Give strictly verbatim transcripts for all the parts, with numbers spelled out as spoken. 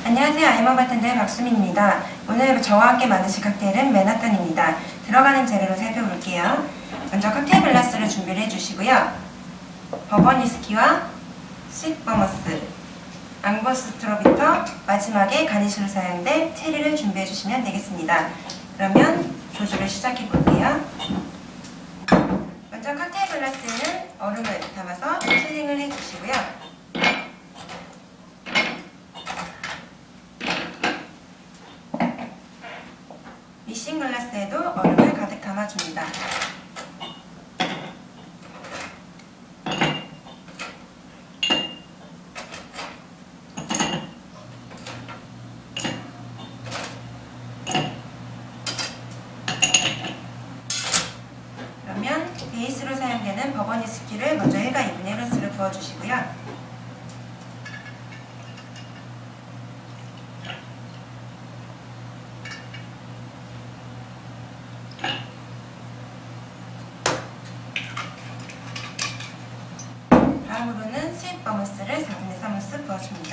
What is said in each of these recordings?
안녕하세요. 아이머 바텐더의 박수민입니다. 오늘 저와 함께 만드실 칵테일은 맨하탄입니다. 들어가는 재료를 살펴볼게요. 먼저 칵테일 글라스를 준비를 해주시고요. 버번 위스키와 스윗 버머스, 앙고스트로부터 마지막에 가니쉬로 사용된 체리를 준비해 주시면 되겠습니다. 그러면 조주를 시작해 볼게요. 먼저 칵테일 글라스에는 얼음을 담아서 필링을 해주시고요. 미싱 글라스에도 얼음을 가득 담아줍니다. 그러면 베이스로 사용되는 버번 위스키를 먼저 일과 이분의 일 호스를 부어주시고요. 다음으로는 스윗 버머스를 사분의 삼 호스 부어줍니다.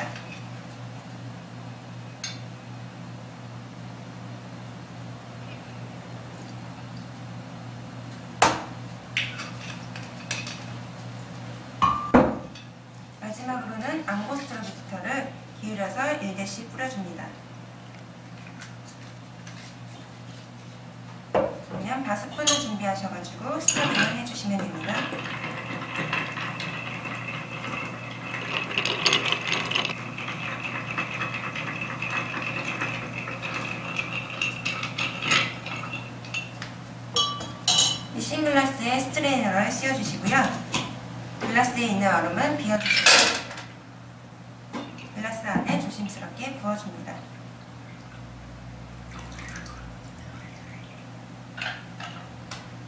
마지막으로는 앙고스트로부터를 기울여서 일 개씩 뿌려줍니다. 그러면 바스푼을 준비하셔가지고 스터링을 해주시면 됩니다. 미싱 글라스에 스트레이너를 씌워주시고요. 글라스에 있는 얼음은 비워주시고 글라스 안에 조심스럽게 부어줍니다.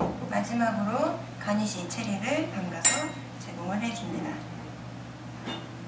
마지막으로 가니쉬 체리를 담가서 제공을 해줍니다.